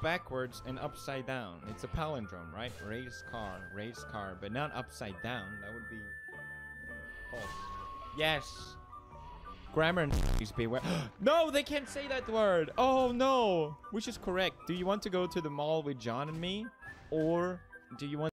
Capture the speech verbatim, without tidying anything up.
backwards and upside down. It's a palindrome, right? Race car, race car, but not upside down. That would be false. Yes. Grammar, please beware. No, they can't say that word. Oh no. Which is correct? Do you want to go to the mall with John and me, or do you want